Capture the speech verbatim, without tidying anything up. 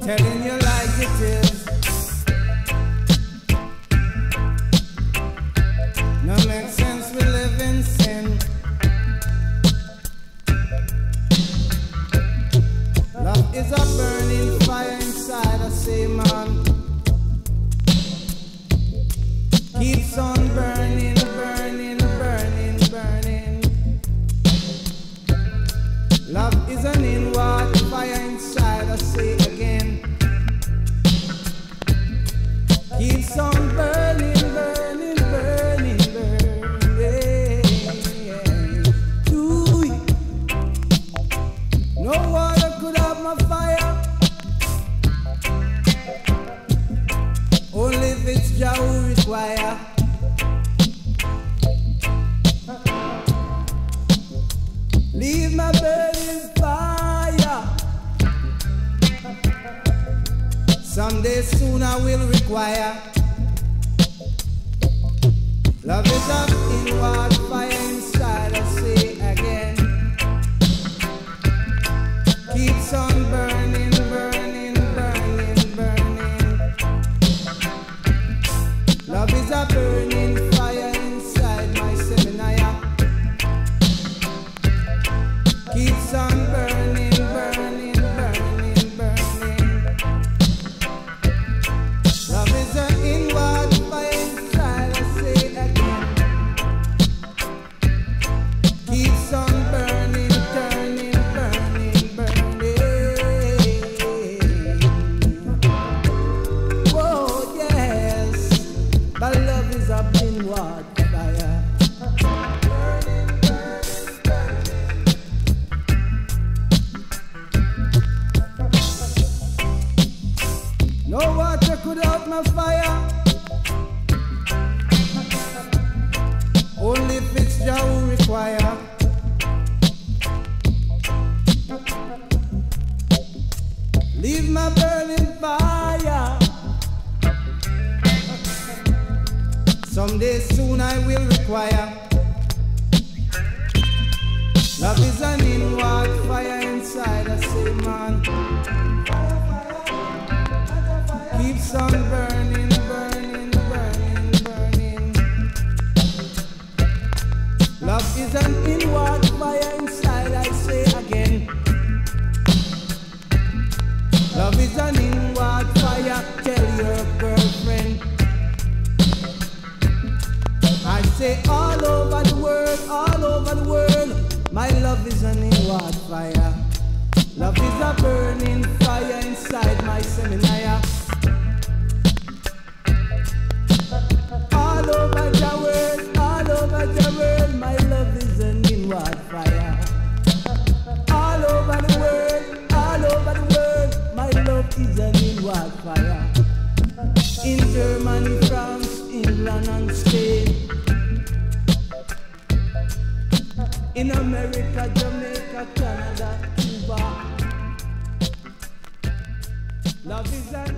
telling you like it is. No make sense we live in sin. Love is a burning fire inside a sea man. Keeps on burning, burning, burning, burning. Love is an inward fire inside a sea again. Keeps on burning, burning, burning, burning. Ooh. No water could have my fire. Only if it's Jah who require. Leave my burning fire. Someday soon I will require. Love is an inward fire inside I say again. Keeps on burning, burning, burning, burning. Love is a burning fire inside my seminary. Keeps on burning, burning, burning, burning. Love is an inward fire inside, I say again. Keeps on burning, turning, burning, burning. Whoa, yes, but love is an inward fire. No water could out my fire. Only if it's Jah who require. Leave my burning fire. Someday soon I will require. Love is an inward fire inside a say man. Keeps on burning, burning, burning, burning. Love is an inward fire inside, I say again. Love is an inward fire, tell your girlfriend. I say all over the world, all over the world, my love is an inward fire. Love is a burning fire inside my seminary. All over the world, all over the world, my love is an inward fire. All over the world, all over the world, my love is an inward fire. In Germany, France, England and Spain. In America, Jamaica, Canada, Cuba. Love is an